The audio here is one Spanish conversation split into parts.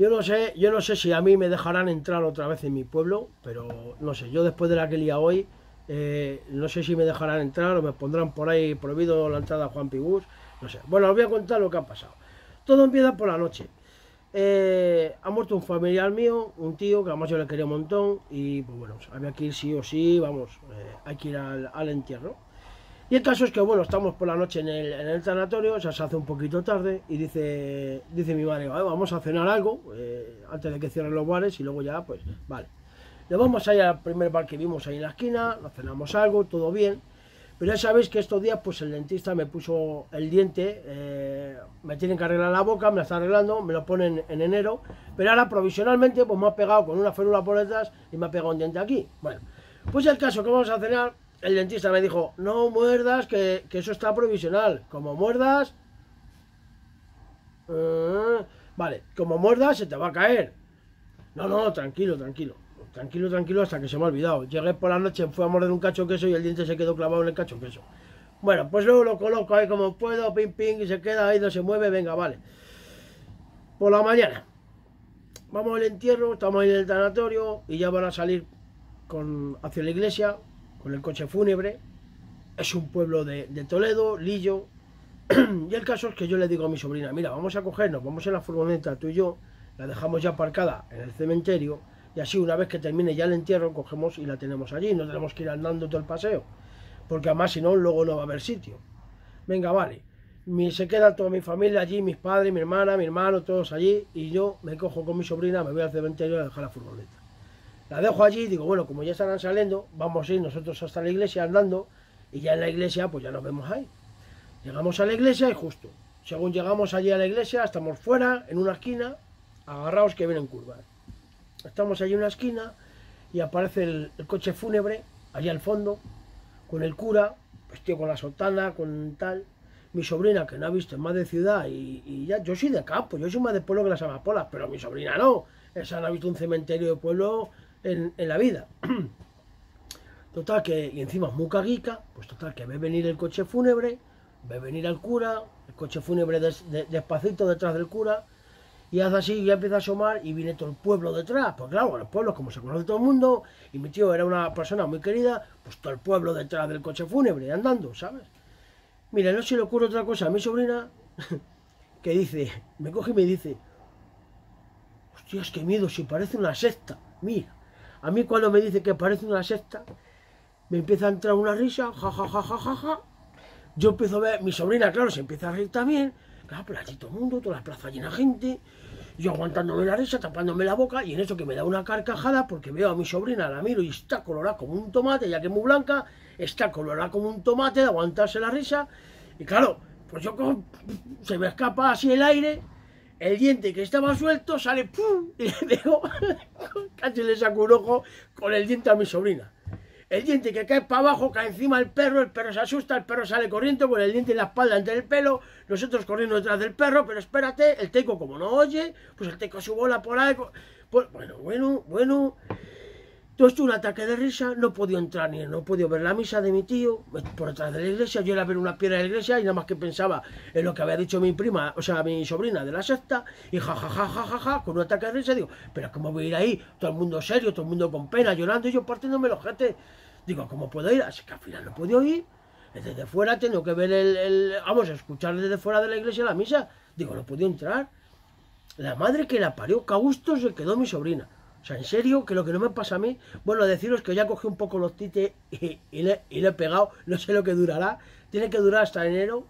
yo no sé si a mí me dejarán entrar otra vez en mi pueblo, pero no sé, yo después de la que lía hoy, no sé si me dejarán entrar o me pondrán por ahí prohibido la entrada a Juan Pibús, no sé. Bueno, os voy a contar lo que ha pasado. Todo empieza por la noche. Ha muerto un familiar mío, un tío que además yo le quería un montón y pues bueno, había que ir sí o sí, vamos, hay que ir al entierro. Y el caso es que bueno, estamos por la noche en el tanatorio, o sea, se hace un poquito tarde y dice mi madre, vamos a cenar algo antes de que cierren los bares y luego ya, pues vale. Nos vamos a ir al primer bar que vimos ahí en la esquina, nos cenamos algo, todo bien. Pero ya sabéis que estos días pues el dentista me puso el diente, me tienen que arreglar la boca, me la está arreglando, me lo ponen en enero, pero ahora provisionalmente pues me ha pegado con una férula por detrás y me ha pegado un diente aquí. Bueno, pues el caso que vamos a cenar, el dentista me dijo, no muerdas, que eso está provisional, como muerdas, vale, como muerdas se te va a caer. No, tranquilo, hasta que se me ha olvidado. Llegué por la noche, fui a morder un cacho de queso y el diente se quedó clavado en el cacho de queso. Bueno, pues luego lo coloco ahí como puedo, ping, y se queda ahí, no se mueve, venga, vale. Por la mañana, vamos al entierro, estamos ahí en el tanatorio y ya van a salir hacia la iglesia con el coche fúnebre. Es un pueblo de Toledo, Lillo. Y el caso es que yo le digo a mi sobrina, mira, vamos a cogernos, vamos en la furgoneta, tú y yo, la dejamos ya aparcada en el cementerio y así una vez que termine ya el entierro cogemos y la tenemos allí, no tenemos que ir andando todo el paseo, porque además si no luego no va a haber sitio. Venga, vale, se queda toda mi familia allí, mis padres, mi hermana, mi hermano, todos allí y yo me cojo con mi sobrina, me voy al cementerio a dejar la furgoneta. La dejo allí y digo, bueno, como ya estarán saliendo, vamos a ir nosotros hasta la iglesia andando y ya en la iglesia pues ya nos vemos ahí. Llegamos a la iglesia y justo, según llegamos allí a la iglesia, estamos fuera, en una esquina, agarraos que vienen curvas. Estamos allí en una esquina y aparece el coche fúnebre, allí al fondo, con el cura, vestido con la sotana, con tal. Mi sobrina, que no ha visto en más de ciudad, y ya, yo soy de campo, yo soy más de pueblo que las amapolas, pero mi sobrina no. Esa no ha visto un cementerio de pueblo en la vida. Total que, y encima es muy caguica, pues total que ve venir el coche fúnebre, ve venir al cura, el coche fúnebre despacito detrás del cura, y hace así, y ya empieza a asomar y viene todo el pueblo detrás. Pues claro, los pueblos, como se conoce todo el mundo, y mi tío era una persona muy querida, pues todo el pueblo detrás del coche fúnebre, andando, ¿sabes? Mira, no se le ocurre otra cosa a mi sobrina, que dice, me coge y me dice, hostias, qué miedo, si parece una secta. Mira, a mí cuando me dice que parece una secta, me empieza a entrar una risa, ja. Yo empiezo a ver, mi sobrina, claro, se empieza a reír también. Claro, pero allí todo el mundo, toda la plaza llena de gente. Yo aguantándome la risa, tapándome la boca, y en eso que me da una carcajada porque veo a mi sobrina, la miro y está colorada como un tomate, ya que es muy blanca, está colorada como un tomate de aguantarse la risa. Y claro, pues yo se me escapa así el aire, el diente que estaba suelto sale, ¡pum! Y le dejo, casi le saco un ojo con el diente a mi sobrina. El diente que cae para abajo, cae encima el perro se asusta, el perro sale corriendo con el diente en la espalda entre el pelo, nosotros corriendo detrás del perro, pero espérate, el teco como no oye, pues el teco su bola por ahí, pues, bueno, todo esto un ataque de risa, no he podido entrar ni no he podido ver la misa de mi tío, por detrás de la iglesia, yo era ver una piedra de la iglesia y nada más que pensaba en lo que había dicho mi prima, o sea, mi sobrina de la secta, y ja, con un ataque de risa, digo, pero ¿cómo voy a ir ahí? Todo el mundo serio, todo el mundo con pena, llorando, y yo partiéndome los jetes. Digo, ¿cómo puedo ir? Así que al final no puedo ir. Desde fuera tengo que ver vamos a escuchar desde fuera de la iglesia la misa. Digo, no puedo entrar. La madre que la parió, que a gusto se quedó mi sobrina. O sea, en serio, que lo que no me pasa a mí, bueno, deciros que ya cogí un poco los tites y le he pegado, no sé lo que durará. Tiene que durar hasta enero.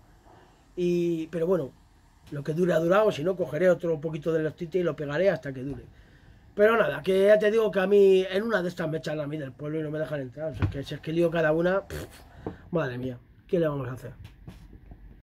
Pero bueno, lo que dure ha durado, si no cogeré otro poquito de los tites y lo pegaré hasta que dure. Pero nada, que ya te digo que a mí, en una de estas me echan a mí del pueblo y no me dejan entrar. O sea, que si es que lío cada una, madre mía, ¿qué le vamos a hacer?